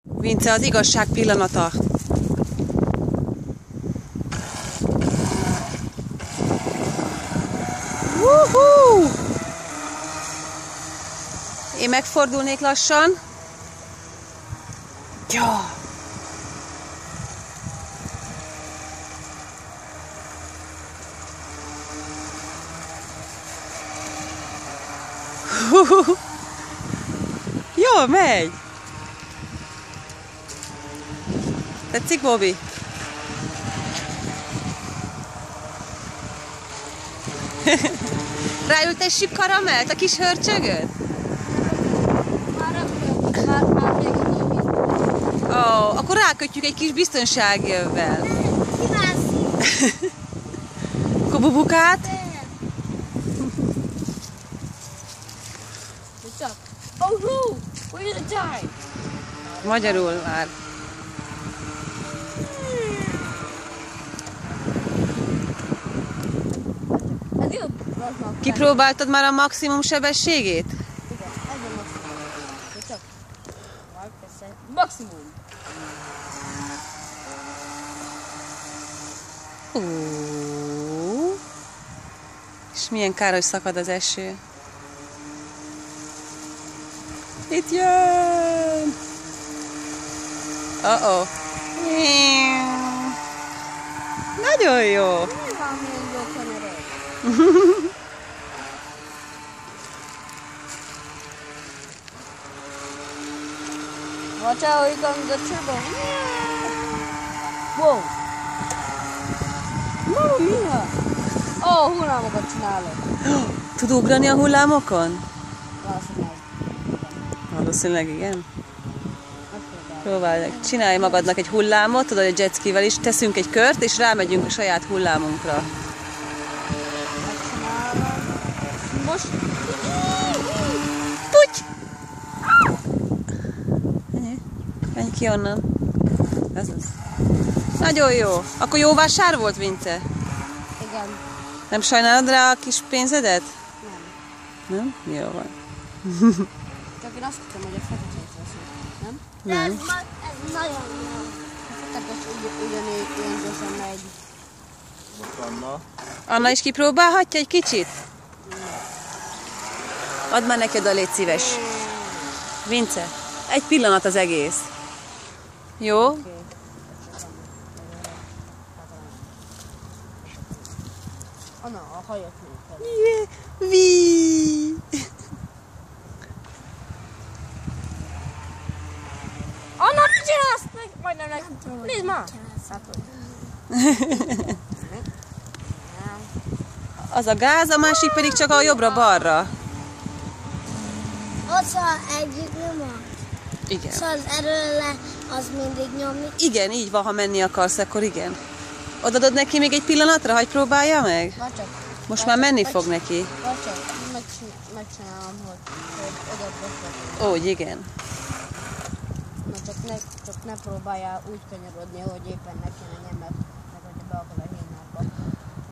Vince, az igazság pillanata. Woohoo! Én megfordulnék lassan. Ja. Jó, megy! Tetszik, Bobby? Ráültessük Karamelt, a kis hörcsögöt? Ó, akkor rákötjük egy kis biztonságjövvel. Akkor Bubukát? Oh no! We're gonna die! Magyarul már. Kipróbáltad már a maximum sebességét? Igen, ez a maximum. Csak maximum. És milyen kár, hogy szakad az eső. Itt jön! Oh-oh. Nagyon jó! Watch out, here comes the turbo. Whoa! Mamma mia! Oh, hullámokat csinálok. Tud ugrani a hullámokon? Valószínűleg. Valószínűleg igen. Próbálj meg. Csinálj magadnak egy hullámot, tudod, egy jetskivel is. Teszünk egy kört, és rámegyünk a saját hullámunkra. Most... Puty! Menj ki onnan. Ez az. Nagyon jó. Akkor jó vásár volt, Vince? Igen. Nem sajnálod rá a kis pénzedet? Nem. Nem? Jó van. Csak én azt hittem, hogy a feketét veszünk, nem? Nem. Ez nagyon jó. A feketes ugyanígy ilyen gyorsan megy. Anna is kipróbálhatja egy kicsit? Add már neki oda, légy szíves. Vince, egy pillanat az egész. Jó? Okay. Anna, a hajat még. Ví! Anna, ne csinálsz meg! Majdnem meg. Nézd már! Az a gáz, a másik pedig csak a jobbra-balra. Ott szóval egyik nyomod. Igen. Szóval az erőle az mindig nyomni. Igen, így van, ha menni akarsz, akkor igen. Odadod neki még egy pillanatra, hagyj próbálja meg? Várcsak. Most már menni fog neki. Várcsak, megcsinálom, hogy oda beszélünk. Úgy, igen. Na csak ne próbáljál úgy kanyarodni, hogy éppen ne kéne nyomni, meg hogyha be akar